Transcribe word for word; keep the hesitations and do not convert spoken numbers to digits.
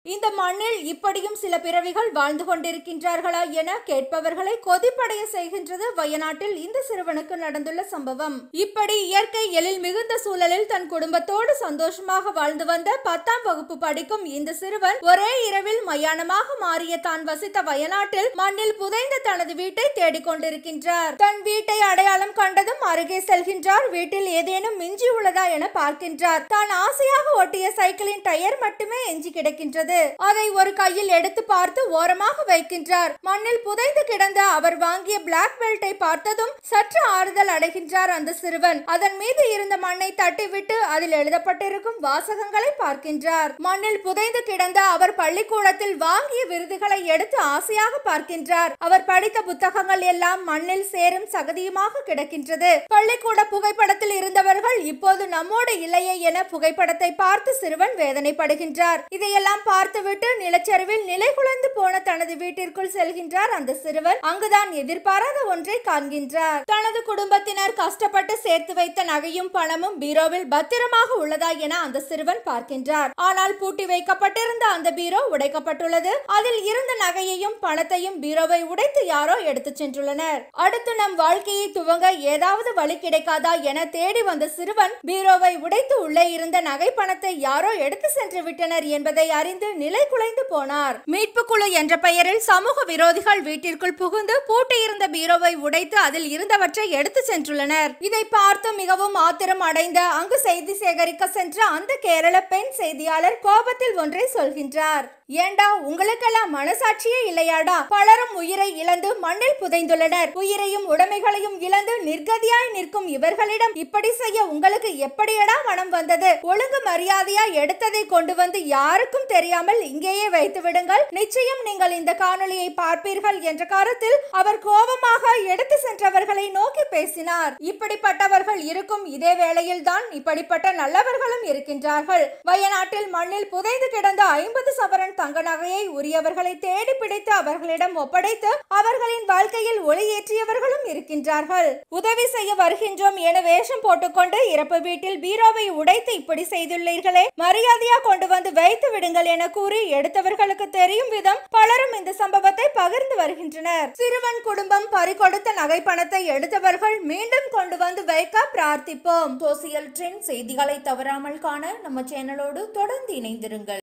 இந்த மண்ணில் இப்படியும் சில பிறவிகள் வாழ்ந்து கொண்டிருக்கின்றார்களா என கேட்பவர்களை கொதிப்படைய செய்கின்றது வயநாட்டில் இந்த சிறுவனுக்கு நடந்துள்ள சம்பவம். இப்படி இயற்கை எழில் மிகுந்த சூழலில் தன் குடும்பத்தோடு சந்தோஷமாக வாழ்ந்து வந்த பத்தாம் வகுப்பு படிக்கும் இந்த சிறுவன் ஒரே இரவில் மயானமாக மாறிய தான் வசித்த வயநாட்டில் மண்ணில் புதைந்த தனது வீட்டை தேடிக்கொண்டிருக்கின்றார். தன் வீட்டை அடையாளம் கண்டதும் அருகே செல்கின்றார். வீட்டில் ஏதேனும் மிஞ்சி உள்ளதா என பார்க்கின்றார். தான் ஆசையாக ஓட்டிய சைக்கிளின் டயர் மட்டுமே எஞ்சி கிடக்கின்றது. அதை ஒரு கையில் எடுத்து பார்த்து ஓரமாக வைக்கின்றார். மண்ணில் புதைந்து கிடந்த அவர் வாங்கிய பிளாக் பெல்ட்டை பார்த்ததும் சற்று ஆறுதல் அடைகின்றார் அந்த சிறுவன். அதன் மீது இருந்த மண்ணை தட்டிவிட்டு அதில் எழுதப்பட்டிருக்கும் வாசகங்களை பார்க்கின்றார். மண்ணில் புதைந்து கிடந்த அவர் பள்ளிக்கூடத்தில் வாங்கிய விருதுகளை எடுத்து ஆசையாக பார்க்கின்றார். அவர் படித்த புத்தகங்கள் எல்லாம் மண்ணில் சேரும் சகதியுமாக கிடக்கின்றது. பள்ளிக்கூட புகைப்படத்தில் இருந்தவர்கள் இப்போது நம்மோடு இல்லையே என புகைப்படத்தை பார்த்து சிறுவன் வேதனைப்படுகின்றார். இதையெல்லாம் பார்த்துவிட்டு நிலச்சரிவில் நிலை குலைந்து போன தனது வீட்டிற்குள் செல்கின்றார் அந்த சிறுவன். அங்குதான் எதிர்பாராத ஒன்றை காண்கின்றார். தனது குடும்பத்தினர் கஷ்டப்பட்டு சேர்த்து வைத்த நகையும் பணமும் பீரோவில் பத்திரமாக உள்ளதா என அந்த சிறுவன் பார்க்கின்றார். ஆனால் பூட்டி வைக்கப்பட்டிருந்த அந்த பீரோ உடைக்கப்பட்டுள்ளது. அதில் இருந்த நகையையும் பணத்தையும் பீரோவை உடைத்து யாரோ எடுத்து சென்றுள்ளனர். அடுத்து நம் வாழ்க்கையை துவங்க ஏதாவது வழி கிடைக்காதா என தேடி வந்த சிறுவன் பீரோவை உடைத்து உள்ளே இருந்த நகை பணத்தை யாரோ எடுத்து சென்று விட்டனர் என்பதை அறிந்து நிலை குலைந்து போனார். மீட்பு குழு என்ற பெயரில் சமூக விரோதிகள் வீட்டிற்குள் புகுந்து பூட்டியிருந்த பீரோவை உடைத்து அதில் இருந்தவற்றை எடுத்து சென்றுள்ளனர். இதை பார்த்து மிகவும் ஆத்திரம் அடைந்த அங்கு செய்தி சேகரிக்க சென்ற அந்த கேரள பெண் செய்தியாளர் கோபத்தில் ஒன்றை சொல்கின்றார். ஏண்டா உங்களுக்கெல்லாம் மனசாட்சியே இல்லையாடா? பலரும் உயிரை இழந்து மண்ணில் புதைந்துள்ளனர். உயிரையும் உடைமைகளையும் இழந்து நிர்கதியாய் நிற்கும் இவர்களிடம் இப்படி செய்ய உங்களுக்கு எப்படியடா மனம் வந்தது? ஒழுங்கு மரியாதையா எடுத்ததை கொண்டு வந்து யாருக்கும் தெரியாமல் இங்கேயே வைத்து விடுங்கள். நிச்சயம் நீங்கள் இந்த காணொளியை பார்ப்பீர்கள் என்ற கருத்தில் அவர் கோபமாக எடுத்து சென்றவர்களை நோக்கி பேசினார். இப்படிப்பட்டவர்கள் இருக்கும் இதே வேளையில் தான் இப்படிப்பட்ட நல்லவர்களும் இருக்கின்றார்கள். வயநாட்டில் மண்ணில் புதைந்து கிடந்த ஐம்பது சவரன் தங்க நகையை உரியவர்களை தேடி பிடித்து அவர்களிடம் ஒப்படைத்து அவர்களின் வாழ்க்கையில் ஒளி ஏற்றியவர்களும் இருக்கின்றார்கள். உதவி செய்ய வருகின்றோம் என வேஷம் போட்டுக்கொண்டு இறப்பு வீட்டில் பீரோவை உடைத்து இப்படி செய்துள்ளீர்களே, மரியாதையா கொண்டு வந்து வைத்து விடுங்கள் என கூறி எடுத்தவர்களுக்கு தெரியும் விதம் பலரும் இந்த சம்பவத்தை பகிர்ந்து வருகின்றனர். சிறுவன் குடும்பம் பறிகொடுத்த நகை பணத்தை எடுத்தவர்கள் மீண்டும் கொண்டு வந்து வைக்க பிரார்த்திப்போம். சோசியல் ட்ரெண்ட் செய்திகளை தவறாமல் காண நம்ம சேனலோடு தொடர்ந்து இணைந்திருங்கள்.